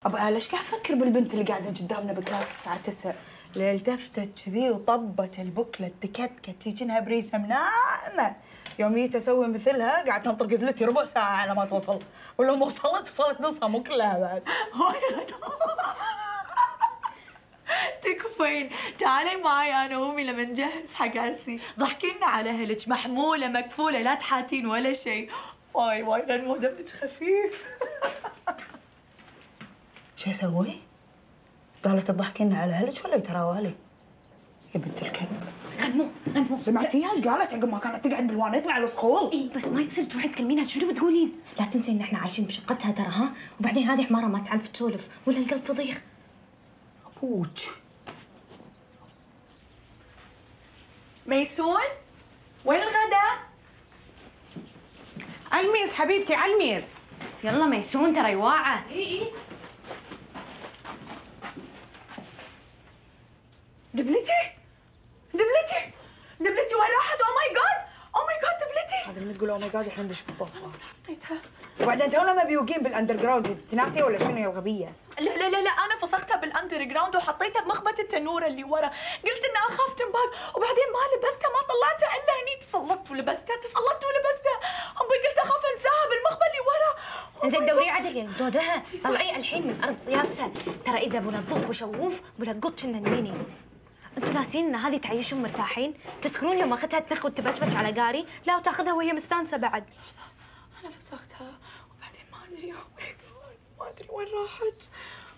ابغى ليش قاعد افكر بالبنت اللي قاعده قدامنا بكلاس الساعه 9 اللي التفتت كذي وطبت البكله تكتكت كأنها بريسه مناعمه. يوم جيت اسوي مثلها قاعد تنطر قذلتي ربع ساعه على ما توصل، ولو ما وصلت نصها مو كلها بعد. تكفين، تعالي معي انا وامي لما نجهز حق عرسي، ضحكي لنا على اهلك، محموله مكفوله لا تحاتين ولا شيء. واي غنوه دمك خفيف. شو اسوي؟ قالت تضحكين على اهلك ولا يتراوالي؟ يا بنت الكلب. غنمو سمعتيها ايش قالت عقب ما كانت تقعد بالوانيت مع الصخور؟ اي بس ما يصير تروحين تكلمينها، شو بتقولين؟ لا تنسي ان احنا عايشين بشقتها ترى، ها؟ وبعدين هذه حماره ما تعرف تسولف ولا القلب فضيخ. ابوك ميسون وين الغداء؟ علميز حبيبتي علميز. يلا ميسون ترى يواعه. اي دبلتي وين راحت؟ او ماي جاد دبلتي. هذا اللي تقول او ماي جاد احنا ندش بالطوفه. حطيتها. وبعدين تونا مبيوقين بالاندر جراوند، تناسي ولا شنو يا الغبيه؟ لا انا فسختها بالاندر جراوند وحطيتها بمخبة التنوره اللي ورا، قلت اني اخاف تنبال، وبعدين ما لبستها ما طلعتها الا هني، تسلطت ولبستها امي قلت اخاف انساها بالمخبة اللي ورا. زين دوري عدل يا دودها، طلعيه الحين من الارض يابسه، ترى اذا بولا الضوء بشوف بولا قط شننيني. انتوا ناسين ان هذه تعيشهم مرتاحين؟ تذكرون يوم اخذتها تنخ وتبجبج على قاري؟ لا وتاخذها وهي مستانسه بعد. انا فسختها وبعدين ما ادري ما ادري وين راحت.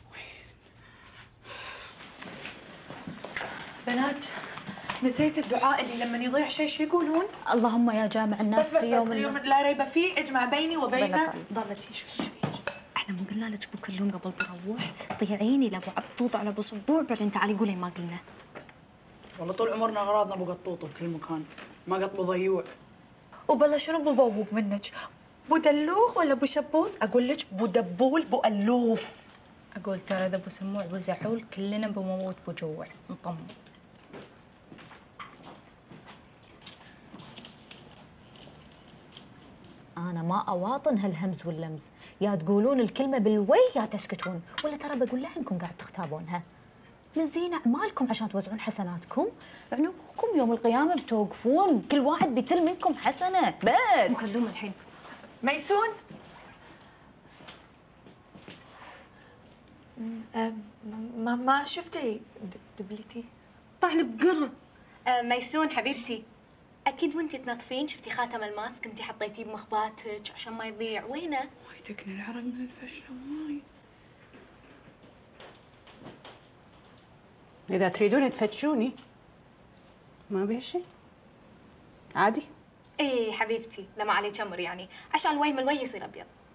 بنات نسيت الدعاء اللي لما يضيع شيء يقولون؟ اللهم يا جامع الناس بس اليوم لا ريب فيه اجمع بيني وبين ضلتي. شو احنا مو قلنا لك بكل يوم قبل بروح ضيعيني لابو عبطوط على ابو صبوع، بعدين تعالي قولي ما قلنا. والله طول عمرنا اغراضنا ابو قطوط بكل مكان، ما قط بضيوع. وبلا شنو ببوق منك؟ بو دلوخ ولا بو شبوس؟ اقول لك بو دبول بو الوف. اقول ترى اذا بو سموع بو زعول كلنا بموت بجوع نطمن. أنا ما أواطن هالهمز واللمز، يا تقولون الكلمة بالوي يا تسكتون، ولا ترى بقول لعنكم قاعد تختابونها. من زين أعمالكم عشان توزعون حسناتكم، عنوكم يوم القيامة بتوقفون كل واحد بيتل منكم حسنة بس. مكلوم الحين. ميسون ما شفتي دبلتي؟ طعن بقرة. ميسون حبيبتي، اكيد وانتي تنظفين شفتي خاتم الماسك انتي حطيتيه بمخباتك عشان ما يضيع، وينه؟ وايد يدقني العرق من الفشله وايد. اذا تريدون تفتشوني ما بيه شيء عادي. ايه حبيبتي، لا ما عليك امر يعني، عشان الوي من الوي يصير ابيض.